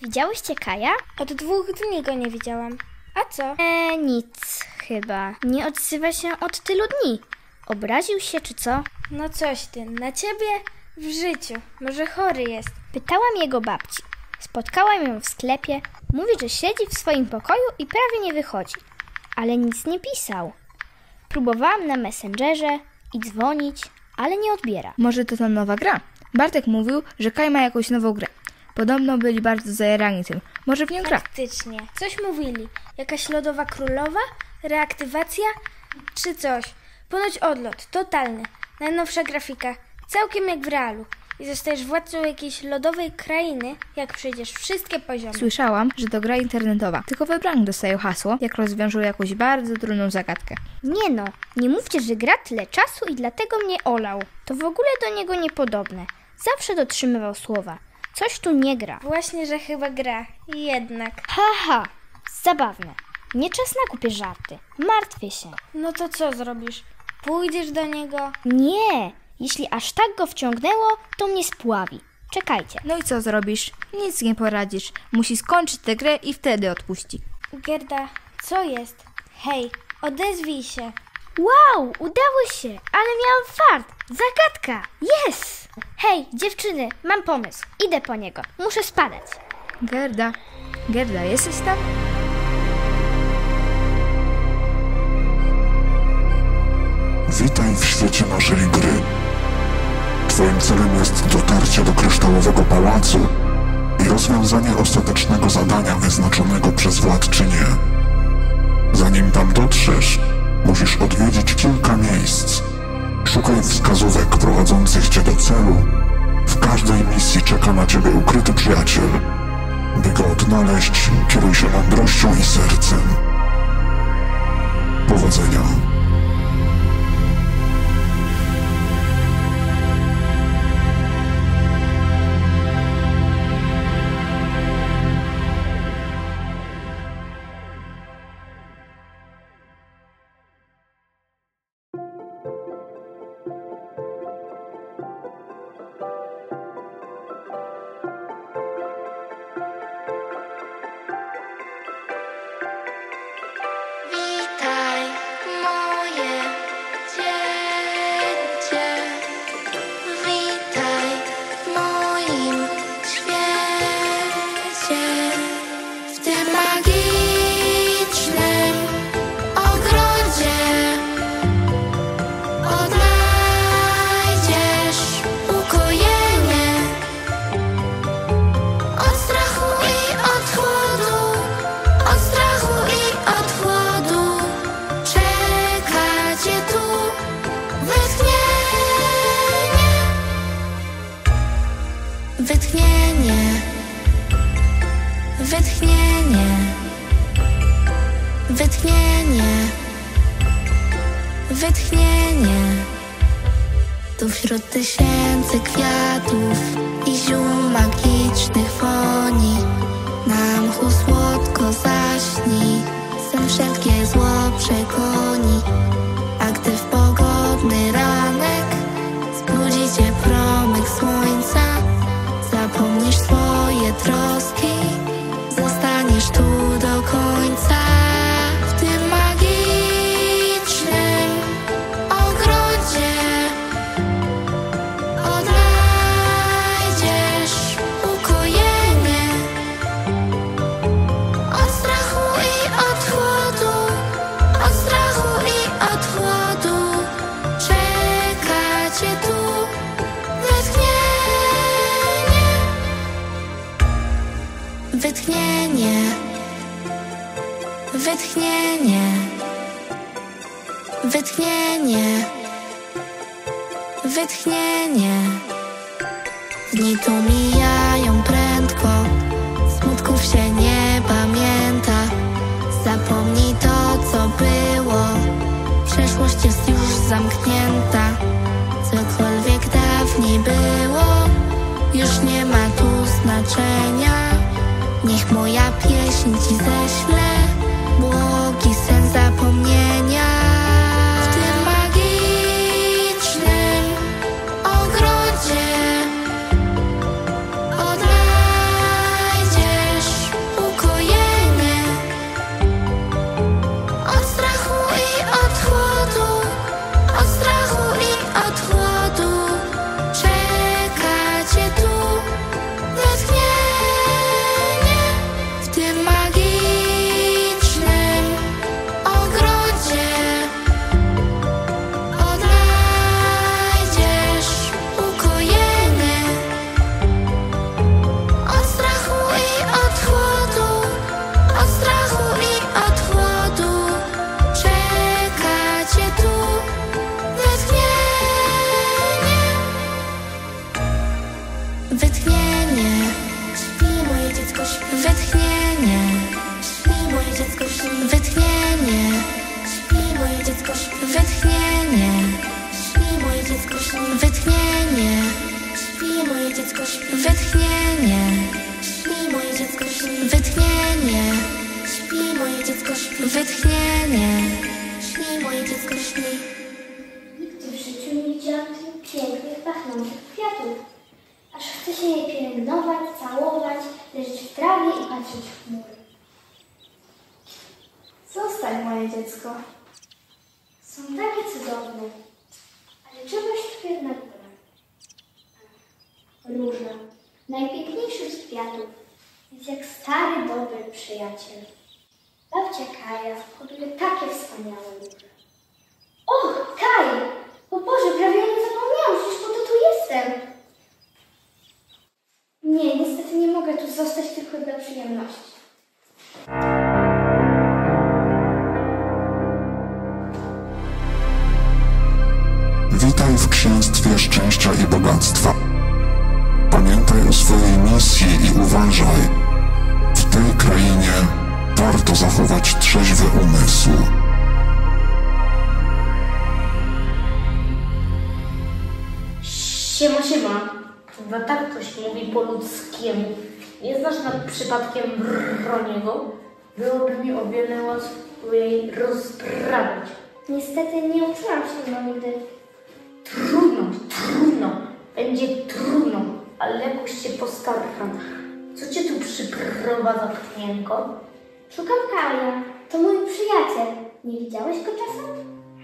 Widziałyście Kaja? Od 2 dni go nie widziałam. A co? Nic chyba. Nie odzywa się od tylu dni. Obraził się czy co? No coś ty, na ciebie w życiu. Może chory jest. Pytałam jego babci. Spotkałam ją w sklepie. Mówi, że siedzi w swoim pokoju i prawie nie wychodzi. Ale nic nie pisał. Próbowałam na Messengerze i dzwonić, ale nie odbiera. Może to ta nowa gra? Bartek mówił, że Kaj ma jakąś nową grę. Podobno byli bardzo zajarani tym. Może w nią gra? Faktycznie. Coś mówili. Jakaś lodowa królowa? Reaktywacja? Czy coś. Ponoć odlot. Totalny. Najnowsza grafika. Całkiem jak w realu. I zostajesz władcą jakiejś lodowej krainy, jak przejdziesz wszystkie poziomy. Słyszałam, że to gra internetowa. Tylko wybrani dostają hasło, jak rozwiążą jakąś bardzo trudną zagadkę. Nie no, nie mówcie, że gra tyle czasu i dlatego mnie olał. To w ogóle do niego niepodobne. Zawsze dotrzymywał słowa. Coś tu nie gra. Właśnie, że chyba gra. Jednak. Haha, zabawne. Nie czas na głupie żarty. Martwię się. No to co zrobisz? Pójdziesz do niego? Nie, jeśli aż tak go wciągnęło, to mnie spławi. Czekajcie. No i co zrobisz? Nic nie poradzisz. Musi skończyć tę grę i wtedy odpuści. Gerda, co jest? Hej, odezwij się. Wow, udało się, ale miałam fart. Zagadka. Yes! Hej, dziewczyny, mam pomysł. Idę po niego. Muszę spadać. Gerda, jesteś tam? Witaj w świecie naszej gry. Twoim celem jest dotarcie do kryształowego pałacu i rozwiązanie ostatecznego zadania wyznaczonego przez władczynię. Zanim tam dotrzesz, musisz odwiedzić kilka miejsc. Szukaj wskazówek prowadzących cię do celu. W każdej misji czeka na ciebie ukryty przyjaciel. By go odnaleźć, kieruj się mądrością i sercem. Powodzenia. Wytchnienie. Tu wśród tysięcy kwiatów i ziół magicznych woni na mchu słodko zaśni, sen wszelkie zło przegoni. A gdy w pogodny ranek zbudzi cię promyk słońca, zapomnisz swoje troski, zostaniesz tu do końca. W tym magicznym ogrodzie odnajdziesz ukojenie od strachu i od chłodu, od strachu i od chłodu. Czeka cię tu wytchnienie, wytchnienie, wytchnienie, wytchnienie, wytchnienie. Dni tu mijają prędko, smutków się nie pamięta. Zapomnij to, co było, przeszłość jest już zamknięta. Cokolwiek dawniej było, już nie ma tu znaczenia. Niech moja pieśń ci ześle błogi sen zapomnienia. W tym magicznym ogrodzie odnajdziesz Wytchnienie. Śpi moje dziecko, śpi. Wytchnienie. Śpi moje dziecko, śpi. Wytchnienie. Śpi moje dziecko, śpi. Wytchnienie. Śpi moje dziecko, śpi. Wytchnienie. Śpi moje dziecko, śpi. Wytchnienie. Śpi moje dziecko, śpi. Wytchnienie. Śpi moje dziecko, śpi. Wytchnienie. Śpi moje dziecko, śpi. Nigdy w życiu nie widziałam tych pięknych, pachnących kwiatów. Aż chce się je pielęgnować, całować, leżeć w trawie i patrzeć w chmury. Zostań, moje dziecko. Są takie cudowne, ale czegoś tu jednak brak. Róża, najpiękniejszy z kwiatów, jest jak stary, dobry przyjaciel. Babcia Kaja hoduje takie wspaniałe róże. O, Kaj! O Boże, prawie nie zapomniałam, przecież po to tu jestem. Nie, niestety nie mogę tu zostać tylko dla przyjemności. Witaj w księstwie szczęścia i bogactwa. Pamiętaj o swojej misji i uważaj. W tej krainie warto zachować trzeźwy umysł. Siema, siema. Chyba tak ktoś mówi po ludzkiemu. Nie znasz nad przypadkiem Broniego? Byłoby mi o wiele łatwiej rozprawiać. Niestety nie uczyłam się go nigdy. Trudno. Będzie trudno, ale jakoś się postaram. Co cię tu przyprowadza, pnienko? Szukam Kaja. To mój przyjaciel. Nie widziałeś go czasem?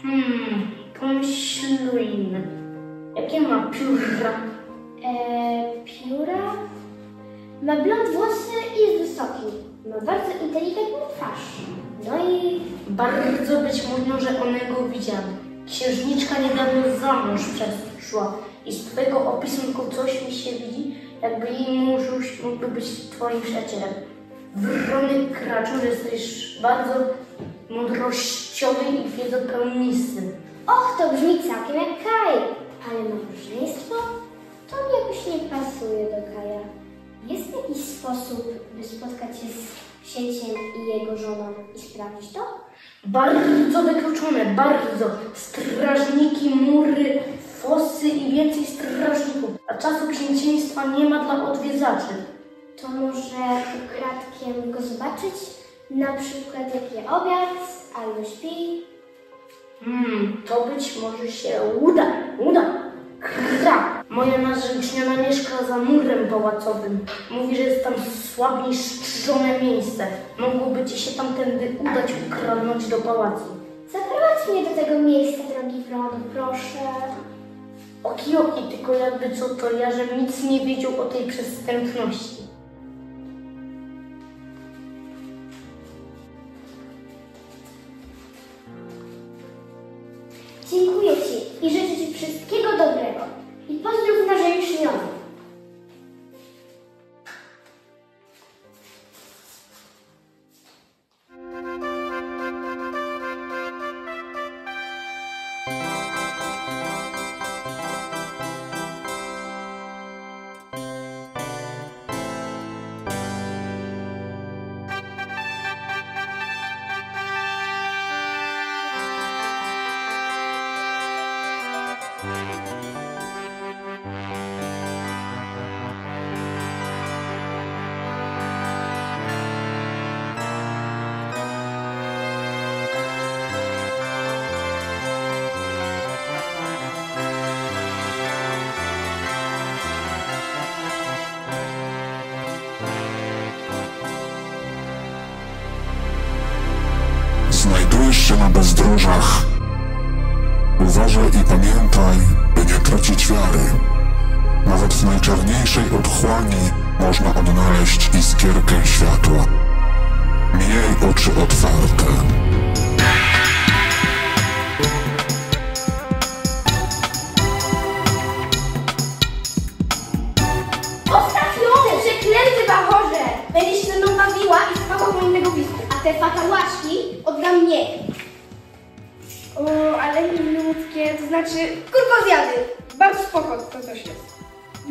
Pomyślujmy. Jakie ma pióra? Pióra? Ma blond włosy i jest wysoki. Ma bardzo inteligentną twarz. No i... Bardzo być może onego widziałem. Księżniczka niedawno za mąż przeszła i z twojego opisu coś mi się widzi, jakby jej mążuś mógłby być twoim przyjacielem. Wrony kraczu, że jesteś bardzo mądrościowy i wiedzopełnisty. Och, to brzmi całkiem jak Kaj. Ale małżeństwo? To mi jakoś nie pasuje do Kaja. Jest jakiś sposób, by spotkać się z księciem i jego żoną i sprawdzić to? Bardzo wykluczone, bardzo. Strażniki, mury, fosy i więcej strażników. A czasu księciństwa nie ma dla odwiedzaczy. To może ukradkiem go zobaczyć? Na przykład jak je obiad albo śpi? To być może się uda. Moja narzeczona mieszka za murem pałacowym. Mówi, że jest tam słabnie strzyżone miejsce. Mogłoby ci się tamtędy udać ukradnąć do pałacu. Zaprowadź mnie do tego miejsca, drogi Wrono, proszę. Oki, tylko jakby co to ja, że nic nie wiedział o tej przestępności. Dziękuję Ci i życzę Ci wszystkiego dobrego. I pozdrów narzecznioną. Znajdujesz się na bezdrożach. Uważaj i pamiętaj, by nie tracić wiary. Nawet w najczarniejszej otchłani można odnaleźć iskierkę światła. Miej oczy otwarte. Zostaw ją, przeklęty bachorze! Będziesz się mną bawiła i spała w moim legowisku. A te fatałaszki oddam mnie. O, ale milutkie, to znaczy kurkozjady. Bardzo spoko to coś jest.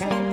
sen.